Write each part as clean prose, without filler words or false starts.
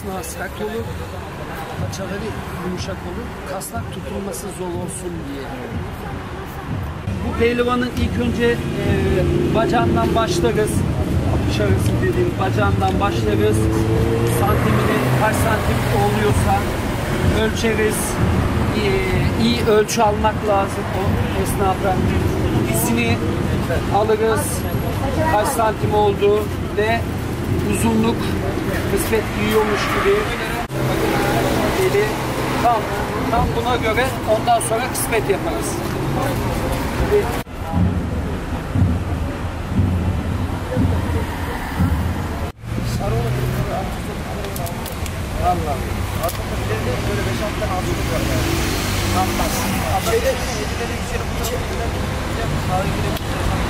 kasnağı sert olur, paçaları yumuşak olur, kasnak tutulması zor olsun diye. Bu pehlivanın ilk önce bacağından başlarız. Dışarısı dediğim bacağından başlarız. Santimini kaç santim oluyorsa ölçeriz. İyi ölçü almak lazım o esnafta. İzini alırız. Kaç santim oldu ve uzunluk kısmet giyiyormuş gibi. Eli tam buna göre ondan sonra kısmet yaparız. Vallahi. Aslında böyle 5-6 tane ağzımız var yani. Anlamaz. Şeyde yedileri yükselip içerinden sağa girelim.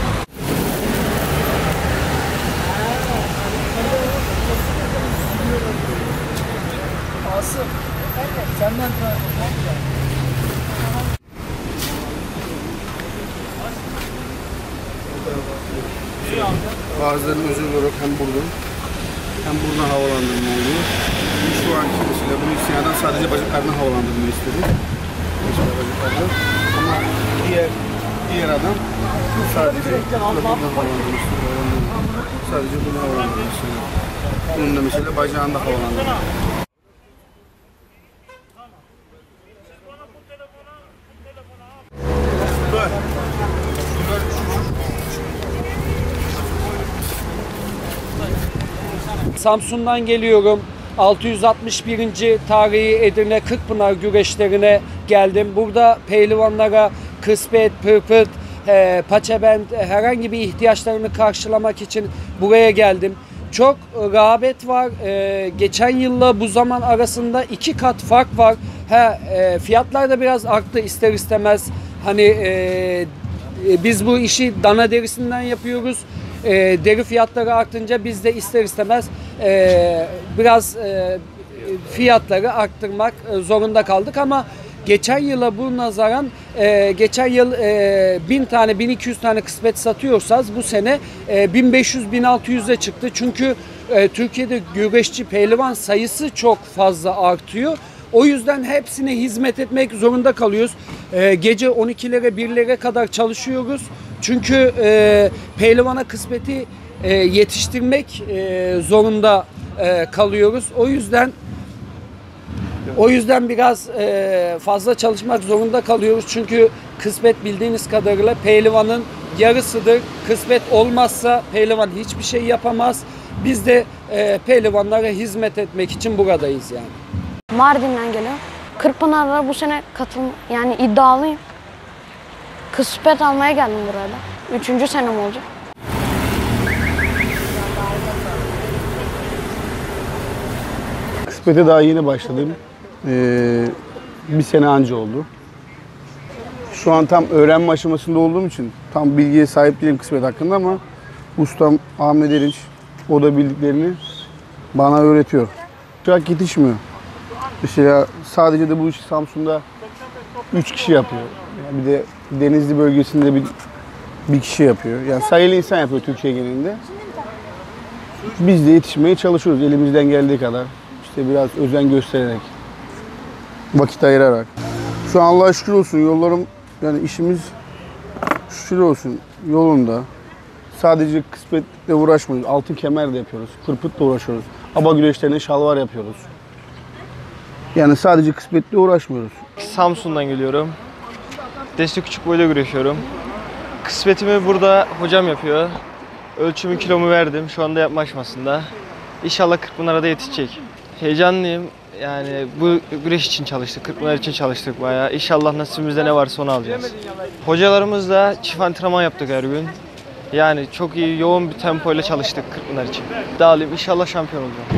Asım. Senden Bazılarının özel olarak hem buradan havalandırma oluyor. Şu anki mesela bunu istinaden sadece bacaklarından havalandırma istedi. Bacaklardan. Ama diğer adam sadece buradan havalandırma istiyor. Sadece bunu havalandırma istiyor. Bunun da mesela bacağında havalandırma. Samsun'dan geliyorum. 661. tarihi Edirne Kırkpınar güreşlerine geldim. Burada pehlivanlara kısmet, pırpırt, paçabend herhangi bir ihtiyaçlarını karşılamak için buraya geldim. Çok rağbet var. Geçen yılla bu zaman arasında 2 kat fark var. Fiyatlar da biraz arttı ister istemez. Hani biz bu işi dana derisinden yapıyoruz. Deri fiyatları artınca biz de ister istemez biraz fiyatları arttırmak zorunda kaldık ama geçen yıla bu nazaran geçen yıl 1000 tane 1200 tane kısmet satıyorsanız bu sene 1500-1600'e çıktı. Çünkü Türkiye'de güreşçi pehlivan sayısı çok fazla artıyor. O yüzden hepsine hizmet etmek zorunda kalıyoruz. Gece 12'lere 1'lere kadar çalışıyoruz. Çünkü pehlivana kısmeti yetiştirmek zorunda kalıyoruz. O yüzden biraz fazla çalışmak zorunda kalıyoruz. Çünkü kısmet bildiğiniz kadarıyla pehlivanın yarısıdır. Kısmet olmazsa pehlivan hiçbir şey yapamaz. Biz de pehlivanlara hizmet etmek için buradayız yani. Mardin'den geliyorum. Kırkpınar'da bu sene yani iddialıyım. Kısmet almaya geldim burada. 3. senem olacak. Kısmete daha yeni başladım. Bir sene anca oldu. Şu an tam öğrenme aşamasında olduğum için tam bilgiye sahip değilim kısmet hakkında ama ustam Ahmet Erinç o da bildiklerini bana öğretiyor. Çok yetişmiyor. Mesela sadece de bu işi Samsun'da 3 kişi yapıyor. Yani bir de Denizli bölgesinde bir kişi yapıyor. Yani sayılı insan yapıyor Türkiye genelinde. Biz de yetişmeye çalışıyoruz elimizden geldiği kadar. İşte biraz özen göstererek, vakit ayırarak. Şu an Allah'a şükür olsun yollarım, yani işimiz şükür olsun yolunda. Sadece kısmetle uğraşmıyoruz. Altın kemer de yapıyoruz. Kırpıtla uğraşıyoruz. Aba güreşlerine şalvar yapıyoruz. Yani sadece kısmetle uğraşmıyoruz. Samsun'dan geliyorum. Destek küçük boyda güreşiyorum. Kısmetimi burada hocam yapıyor. Ölçümü kilomu verdim. Şu anda yapma aşamasında. İnşallah Kırkpınar'a da yetişecek. Heyecanlıyım. Yani bu güreş için çalıştık. Kırkpınar için çalıştık bayağı. İnşallah nasibimizde ne varsa onu alacağız. Hocalarımızla çift antrenman yaptık her gün. Yani çok iyi, yoğun bir tempoyla çalıştık Kırkpınar için. İddialıyım. İnşallah şampiyon olacağım.